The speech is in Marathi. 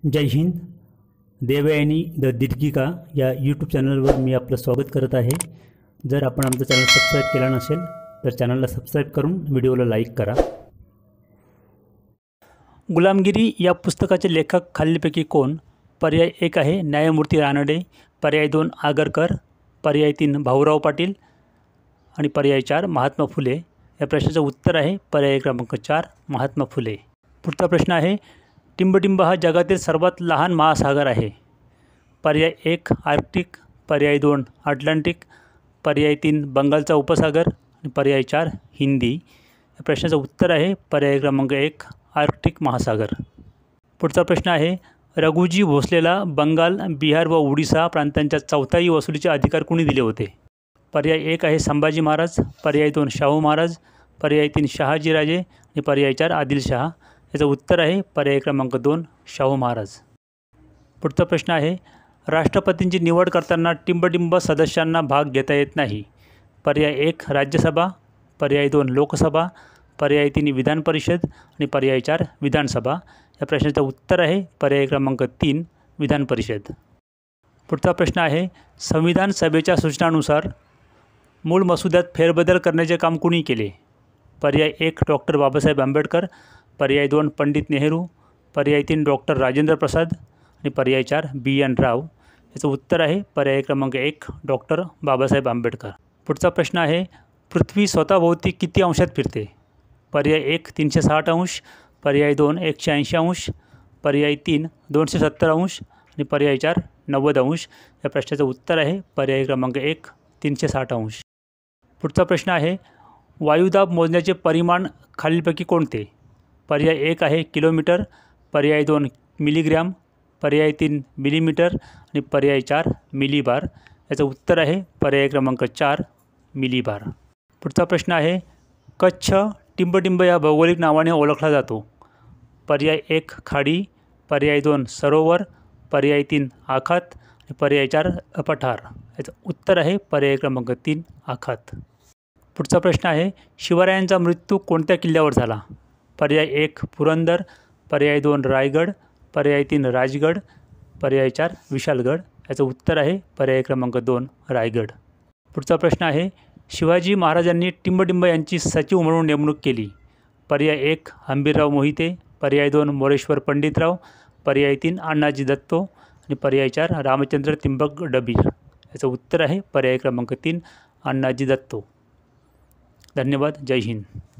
जय हिंद. देवयानी द दीर्घिका या यूट्यूब चॅनलवर मी आपलं स्वागत करत आहे. जर आपण आमचं चॅनल सबस्क्राईब केला नसेल तर चॅनलला सबस्क्राईब करून व्हिडिओला लाईक करा. गुलामगिरी या पुस्तकाचे लेखक खालीलपैकी कोण? पर्याय 1 आहे न्यायमूर्ती रानडे, पर्याय 2 आगरकर, पर्याय 3 भाऊराव पाटील आणि पर्याय 4 महात्मा फुले. या प्रश्नाचं उत्तर आहे पर्याय क्रमांक 4 महात्मा फुले. पुढचा प्रश्न आहे टिंबटिंब हा जगातील सर्वात लहान महासागर आहे. पर्याय 1 आर्क्टिक, पर्याय 2 अटलांटिक, पर्याय 3 बंगालचा उपसागर आणि पर्याय 4 हिंदी. या प्रश्नाचं उत्तर आहे पर्याय क्रमांक 1 आर्क्टिक महासागर. पुढचा प्रश्न आहे रघुजी भोसलेला बंगाल, बिहार व ओडिशा प्रांतांच्या चौथाई वसुलीचे अधिकार कोणी दिले होते? पर्याय 1 आहे संभाजी महाराज, पर्याय 2 शाहू महाराज, पर्याय 3 शहाजीराजे आणि पर्याय 4 आदिलशहा. याचं उत्तर आहे पर्याय क्रमांक 2 शाहू महाराज. पुढचा प्रश्न आहे राष्ट्रपतींची निवड करताना टिंबटिंब सदस्यांना भाग घेता येत नाही. पर्याय 1 राज्यसभा, पर्याय 2 लोकसभा, पर्याय 3 विधान परिषद आणि पर्याय 4 विधानसभा. या प्रश्नाचं उत्तर आहे पर्याय क्रमांक 3 विधान परिषद. पुढचा प्रश्न आहे संविधान सभेच्या सूचनानुसार मूळ मसुद्यात फेरबदल करण्याचे काम कुणी केले? पर्याय 1 डॉक्टर बाबासाहेब आंबेडकर, पर्याय 2 पंडित नेहरू, पर्याय 3 डॉक्टर राजेंद्र प्रसाद आणि पर्याय 4 B.N. राव. याचं उत्तर आहे पर्याय क्रमांक 1 डॉक्टर बाबासाहेब आंबेडकर. पुढचा प्रश्न आहे पृथ्वी स्वतःभोवती किती अंशात फिरते? पर्याय 1 360 अंश, पर्याय 2 180 अंश, पर्याय 3 270 अंश आणि पर्याय 4 90 अंश. या प्रश्नाचं उत्तर आहे पर्याय क्रमांक 1 360 अंश. पुढचा प्रश्न आहे वायुदाब मोजण्याचे परिमाण खालीलपैकी कोणते? पर्याय 1 आहे किलोमीटर, पर्याय 2 मिलीग्रॅम, पर्याय 3 मिलीमीटर आणि पर्याय 4 मिलीबार. याचं उत्तर आहे पर्याय क्रमांक 4 मिलीबार. पुढचा प्रश्न आहे कच्छ टिंबटिंब या भौगोलिक नावाने ओळखला जातो. पर्याय 1 खाडी, पर्याय 2 सरोवर, पर्याय 3 आखात आणि पर्याय 4 पठार. याचं उत्तर आहे पर्याय क्रमांक 3 आखात. पुढचा प्रश्न आहे शिवरायांचा मृत्यू कोणत्या किल्ल्यावर झाला? पर्याय 1 पुरंदर, पर्याय 2 रायगड, पर्याय 3 राजगड, पर्याय 4 विशालगड. याचं उत्तर आहे पर्याय क्रमांक 2 रायगड. पुढचा प्रश्न आहे शिवाजी महाराजांनी टिंबटिंब यांची सचिव म्हणून नेमणूक केली. पर्याय 1 हंबीरराव मोहिते, पर्याय 2 मोरेश्वर पंडितराव, पर्याय 3 अण्णाजी दत्तो आणि पर्याय 4 रामचंद्र तिंबक डबीर. याचं उत्तर आहे पर्याय क्रमांक 3 अण्णाजी दत्तो. धन्यवाद. जय हिंद.